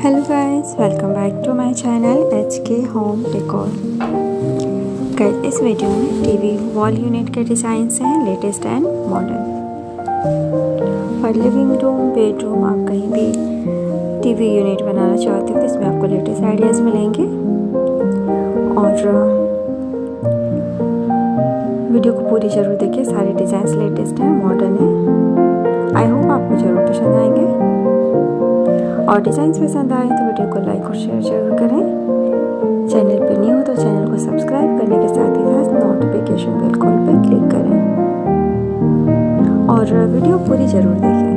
Hello guys, welcome back to my channel HK home decor. Guys, इस video में TV wall unit के designs हैं latest and modern. और living room, bedroom, आप कहीं भी टीवी यूनिट बनाना चाहते हो तो इसमें आपको लेटेस्ट आइडियाज़ मिलेंगे। और वीडियो को पूरी ज़रूर देखिए, सारे डिज़ाइंस लेटेस्ट हैं, मॉडर्न है। आई होप आपको ज़रूर पसंद आएंगे। और डिज़ाइंस पसंद आए तो वीडियो को लाइक और शेयर जरूर करें। चैनल पर न्यू हो तो चैनल को सब्सक्राइब करने के साथ ही साथ नोटिफिकेशन बेल कॉल पर क्लिक करें और वीडियो पूरी ज़रूर देखें।